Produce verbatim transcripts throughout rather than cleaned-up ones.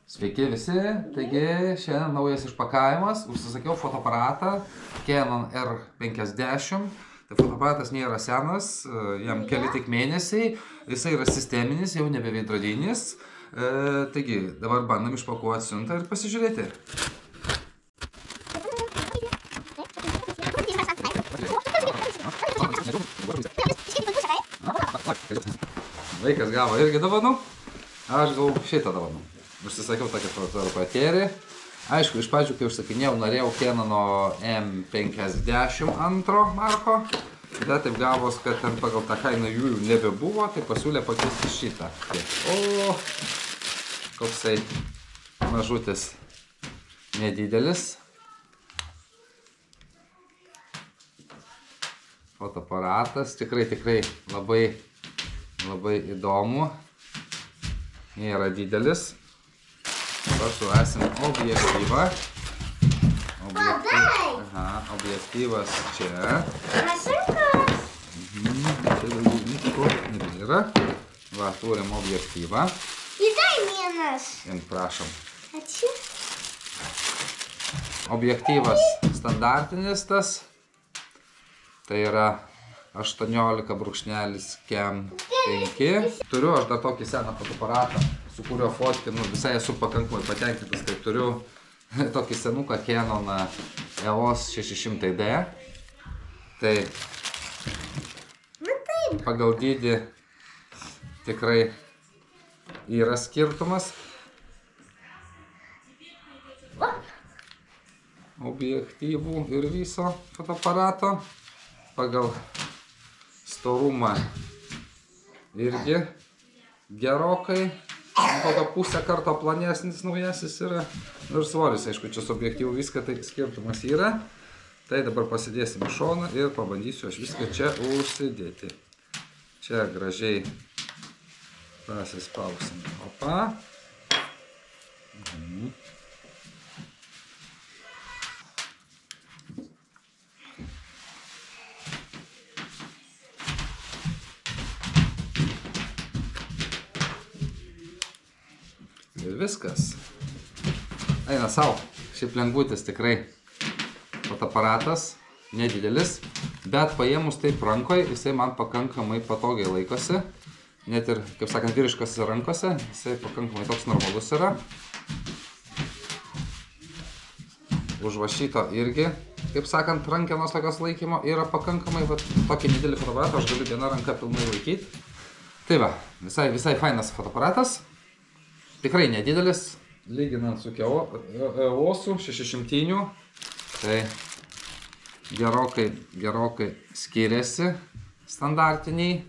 Sveiki visi, taigi šiandien naujas išpakavimas, užsisakiau fotoaparatą Canon R penkiasdešimt, tai fotoaparatas nėra senas, jam keli tik mėnesiai, jisai yra sisteminis, jau nebe veidrodinis, e, taigi dabar bandom išpakuoti siuntą ir pasižiūrėti. Vaikas gavo irgi dovanų, aš gavau šitą dovanų. Užsisakiau tokią fotoaparatėlį. Aišku, iš pradžių, kai užsakinėjau, norėjau Canono M penkiasdešimt antro marko, bet taip gavos, kad ten pagal tą kainą jų nebebuvo, tai pasiūlė pakeisti šitą. O, koksai mažutis, nedidelis. Fotoaparatas, tikrai, tikrai labai, labai įdomu. Nėra didelis. Dabar surasim objektyvą. Objektyv... Aha, objektyvas čia. Mhm, čia daugiau nieko nebėra. Va, turim objektyvą. Įdai vienas. Jums prašom. Ačiū. Objektyvas standartinis tas. Tai yra aštuoniolika brūkšnelis Cam penki. Turiu aš dar tokį seną fotoaparatą, su kuriuo fotkinu, visai esu pakankamai patenkintas, tai turiu tokį senuką Canon E O S šeši šimtai D. Tai pagal dydį tikrai yra skirtumas. Objektyvų ir viso fotoaparato. Pagal storumą irgi gerokai, kokią pusę karto planesnis naujasis yra. Ir svoris, aišku, čia su objektyvu viską, tai skirtumas yra. Tai dabar pasidėsim į šoną ir pabandysiu aš viską čia užsidėti. Čia gražiai pasispausim. Opa. Mhm. Ir viskas. Eina savo. Šiaip lengvutis tikrai fotoaparatas, nedidelis, bet paėmus taip rankoje, jisai man pakankamai patogiai laikosi. Net ir, kaip sakant, vyriškas rankose, jisai pakankamai toks normalus yra. Už va šito irgi, kaip sakant, rankenos tokios laikymo yra pakankamai, va, tokį nedidelį fotoaparatą aš galiu vieną ranką pilnai laikyti. Tai va, visai, visai fainas fotoaparatas. Tikrai nedidelis, lyginant su E O S šeši šimtai, tai gerokai, gerokai skiriasi standartiniai.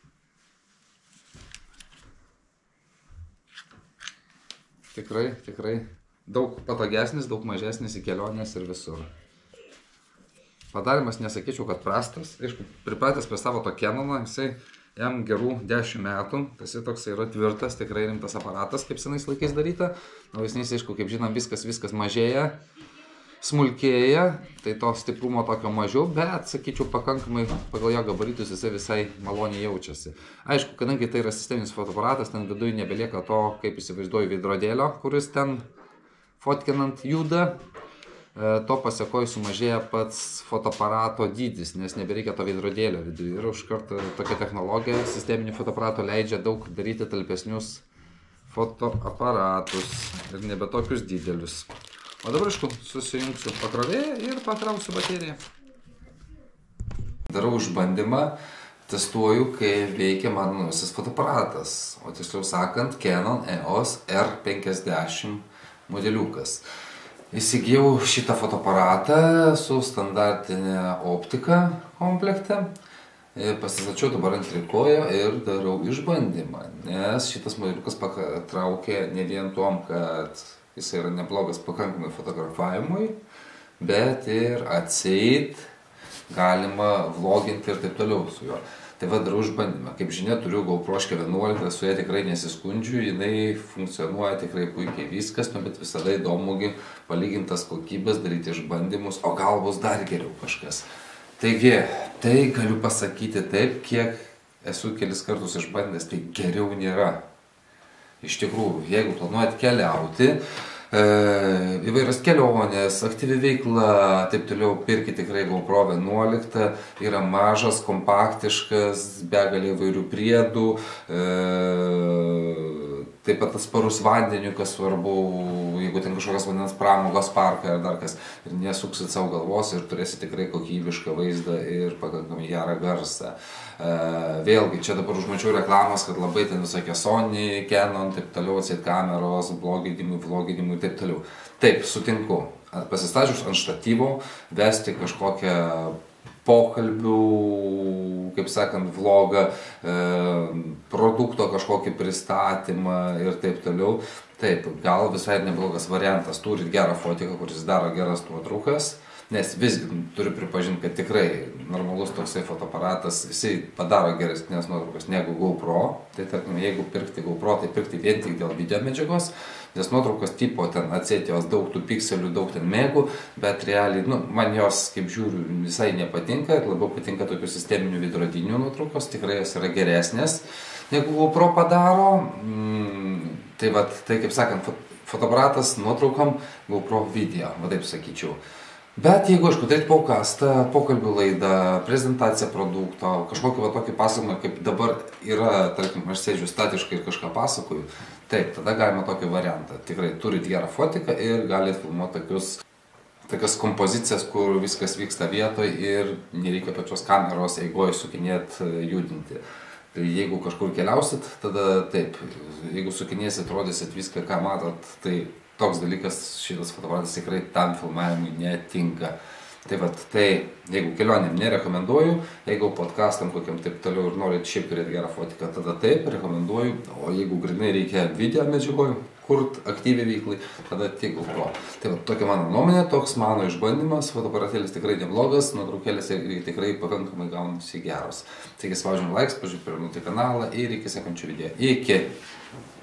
Tikrai, tikrai daug patogesnis, daug mažesnis į kelionės ir visur. Padarimas nesakyčiau, kad prastas. Aišku, pripratęs prie savo to Canono, jisai jam gerų dešimt metų, tas toks yra tvirtas, tikrai rimtas aparatas, kaip senais laikais daryta. Naujesniais, aišku, kaip žinom, viskas, viskas mažėja, smulkėja, tai to stiprumo tokio mažiau, bet, sakyčiau, pakankamai pagal jo gabaritus jisai visai maloniai jaučiasi. Aišku, kadangi tai yra sisteminis fotoaparatas, ten viduje nebelieka to, kaip įsivaizduoju, veidrodėlio, kuris ten fotkinant juda. To pasiekoje sumažėja pats fotoaparato dydis, nes nebereikia to veidrodėlio viduje. Ir už kartą tokia technologija sisteminį fotoaparato leidžia daug daryti talpesnius fotoaparatus ir nebe tokius didelius. O dabar, aišku, susijungsiu pakrovėją ir pakrausiu bateriją. Darau išbandymą, testuoju, kaip veikia mano naujasis fotoaparatas, o tiksliau sakant, Canon E O S R penkiasdešimt modeliukas. Įsigijau šitą fotoaparatą su standartinė optika komplekte. Pasistačiau dabar ant trikojo ir darau išbandymą, nes šitas modeliukas patraukė ne vien tom, kad jis yra neblogas pakankamai fotografavimui, bet ir atseit galima vloginti ir taip toliau su juo. Tai va, darau išbandymą. Kaip žinia, turiu GoPro vienuolika, su ja tikrai nesiskundžiu, jinai funkcionuoja tikrai puikiai viskas, bet visada įdomugi palygintas kokybės, daryti išbandymus, o gal bus dar geriau kažkas. Taigi, tai galiu pasakyti taip, kiek esu kelis kartus išbandęs, tai geriau nėra. iš tikrųjų, jeigu planuojat keliauti, e, įvairios kelionės, aktyvi veikla, taip toliau, pirkite tikrai GoPro vienuoliktą, yra mažas, kompaktiškas, begalė įvairių priedų, e, taip pat atsparus vandeniu, kas svarbu, jeigu ten kažkokios vandens pramogos parkai ar dar kas, ir nesuksit savo galvos ir turėsit tikrai kokybišką vaizdą ir pakankamai gerą garsą. E, vėlgi, čia dabar užmačiau reklamas, kad labai ten visokie Sony, Canon, taip toliau, atseit kameros, bloginimui, vloginimui, taip toliau. Taip, sutinku, pasistačius ant štatyvo, vesti kažkokią pokalbių, kaip sakant, vlogą, e, produkto kažkokį pristatymą ir taip toliau. Taip, gal visai neblogas variantas, turit gerą fotiką, kuris daro geras nuotraukas, nes visgi turiu pripažinti, kad tikrai normalus toksai fotoaparatas, jisai padaro geresnės nuotraukas negu GoPro. Tai tarkim, jeigu pirkti GoPro, tai pirkti vien tik dėl video medžiagos, nes nuotraukos tipo ten atsėti jos daug tų pikselių, daug ten megų, bet realiai, nu, man jos, kaip žiūriu, visai nepatinka, labiau patinka tokių sisteminių veidrodinių nuotraukos, tikrai jos yra geresnės negu GoPro padaro. Mm, tai va, tai kaip sakant, fotoaparatas nuotraukam, GoPro video, va taip sakyčiau. Bet jeigu, aišku, daryti podcastą, pokalbių laidą, prezentaciją produkto, kažkokį va tokį pasakymą, kaip dabar yra, tarkim, aš sėdžiu statiškai ir kažką pasakoju, taip, tada galima tokį variantą. Tikrai turit gerą fotiką ir galite filmuoti tokius, tokias kompozicijas, kur viskas vyksta vietoj ir nereikia pačios kameros eigoje sukinėti, judinti. Tai jeigu kažkur keliausit, tada taip, jeigu sukinėsit, rodysit viską, ką matot, tai toks dalykas, šitas fotoaparatas tikrai tam filmavimui netinka. Tai vat, tai jeigu kelionėm nerekomenduoju, jeigu podcastam kokiam taip toliau ir norit šiaip turėti gerą fotiką, tada taip, rekomenduoju, o jeigu grinai reikia video medžiagoj, kurt aktyviai veiklai, tada tik GoPro. Tai vat, tokia mano nuomonė, toks mano išbandymas, fotoaparatėlis tikrai neblogas, nuotraukėlės tikrai pakankamai gaunasi geros. Taigi spaudžiam likes, pažiūrėjau per kanalą ir iki sekančių video. Iki!